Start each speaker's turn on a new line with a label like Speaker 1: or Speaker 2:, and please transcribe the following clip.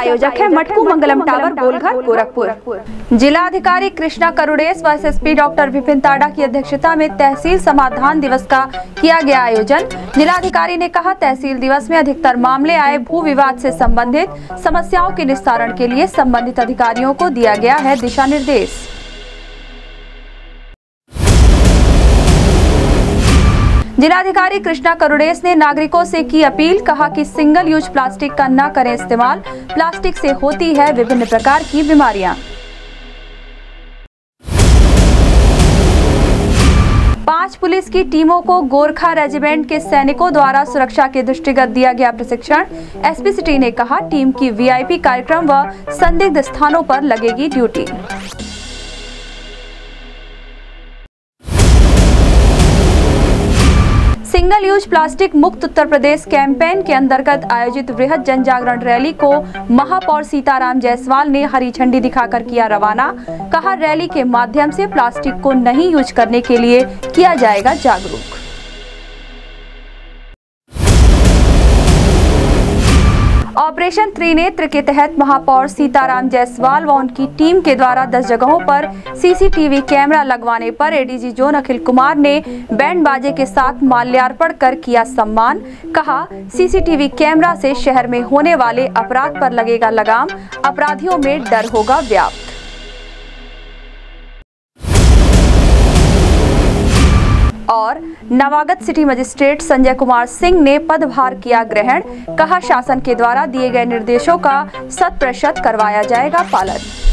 Speaker 1: आयोजक है मटकू मंगलम टावर, गोलघर, गोरखपुर। जिलाधिकारी कृष्णा करुड़ेस व एसएसपी डॉक्टर विपिन ताड़ा की अध्यक्षता में तहसील समाधान दिवस का किया गया आयोजन। जिलाधिकारी ने कहा, तहसील दिवस में अधिकतर मामले आए भू विवाद से संबंधित समस्याओं के निस्तारण के लिए संबंधित अधिकारियों को दिया गया है दिशा निर्देश। जिलाधिकारी कृष्णा करुड़ेस ने नागरिकों से की अपील, कहा कि सिंगल यूज प्लास्टिक का न करें इस्तेमाल, प्लास्टिक से होती है विभिन्न प्रकार की बीमारियां। 5 पुलिस की टीमों को गोरखा रेजिमेंट के सैनिकों द्वारा सुरक्षा के दृष्टिगत दिया गया प्रशिक्षण। एसपी सिटी ने कहा, टीम की वीआईपी कार्यक्रम व संदिग्ध स्थानों पर लगेगी ड्यूटी। सिंगल यूज प्लास्टिक मुक्त उत्तर प्रदेश कैंपेन के अंतर्गत आयोजित वृहद जन जागरण रैली को महापौर सीताराम जायसवाल ने हरी झंडी दिखाकर किया रवाना। कहा, रैली के माध्यम से प्लास्टिक को नहीं यूज करने के लिए किया जाएगा जागरूक। ऑपरेशन त्रिनेत्र के तहत महापौर सीताराम जायसवाल व उनकी टीम के द्वारा 10 जगहों पर सीसीटीवी कैमरा लगवाने पर एडीजी जोन अखिल कुमार ने बैंड बाजे के साथ माल्यार्पण कर किया सम्मान। कहा, सीसीटीवी कैमरा से शहर में होने वाले अपराध पर लगेगा लगाम, अपराधियों में डर होगा व्याप्त। और नवागत सिटी मजिस्ट्रेट संजय कुमार सिंह ने पदभार किया ग्रहण। कहा, शासन के द्वारा दिए गए निर्देशों का 100% करवाया जाएगा पालन।